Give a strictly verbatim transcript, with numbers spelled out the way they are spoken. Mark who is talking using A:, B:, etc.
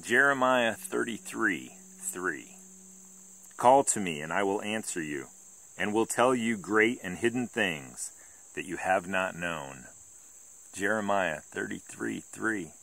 A: Jeremiah thirty-three, three. Call to me, and I will answer you, and will tell you great and hidden things that you have not known. Jeremiah thirty-three, three.